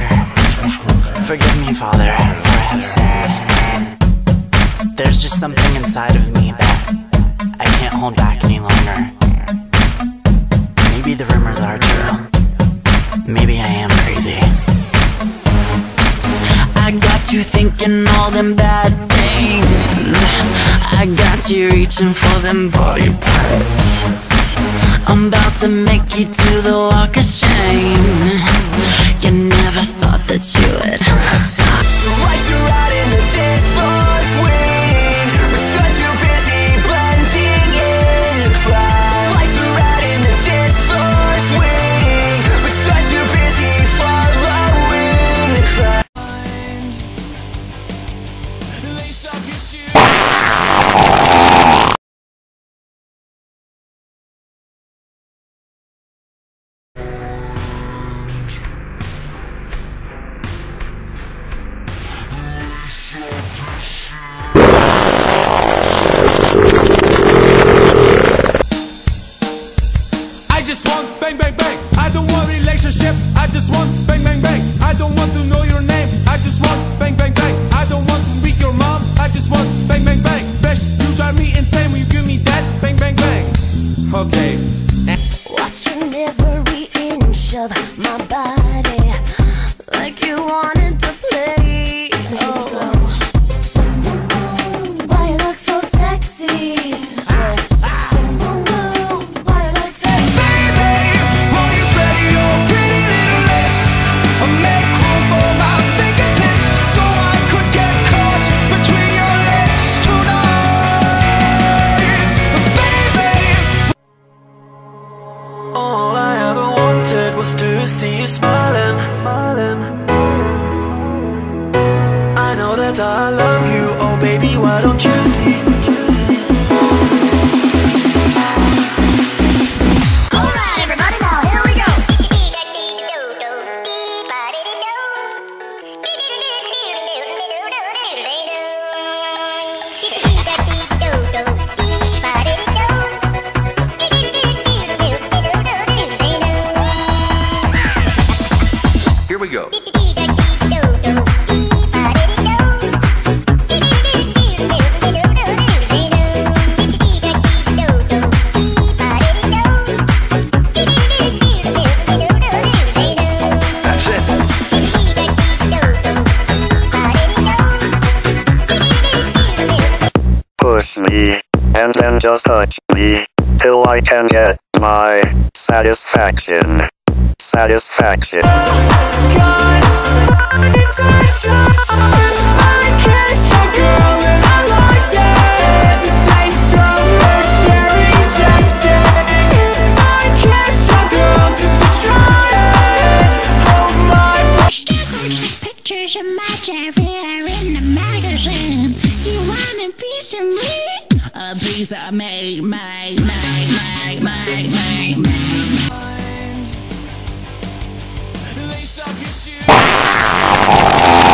croaker. Forgive me, Father, for I have sinned. There's just something inside of me that I can't hold back any longer. Maybe the rumors are true. Maybe I am crazy. I got you thinking all them bad things. I got you reaching for them body parts. I'm about to make you do the walk of shame. You never thought that you would stop. Lights are out in the dance floor swing. We're so too busy blending in the crowd. Lights are out in the dance floor swing. We're so too busy following the crowd. Lace up your shoes. I just want bang bang bang. I don't want relationship. I just want bang bang bang. I don't want to know your name. I just want bang bang bang. I don't want to be your mom. I just want bang bang bang. Bitch, you drive me insane when you give me that bang bang bang. Okay. Watching every inch of my body, like you wanted to play. Oh, why you look so sexy? Why you look so Baby, when it's ready, your pretty little lips make room for my fingertips, so I could get caught between your legs tonight. Baby, all I ever wanted was to see you smiling. I know that I love you, oh baby, why don't you see? Alright, everybody, now here we go. Here we go. That's it. Push me, and then just touch me, till I can get my satisfaction. Satisfaction. Pictures of my career in the magazine. You want a piece of me? A piece of me, my. lace up your shoes.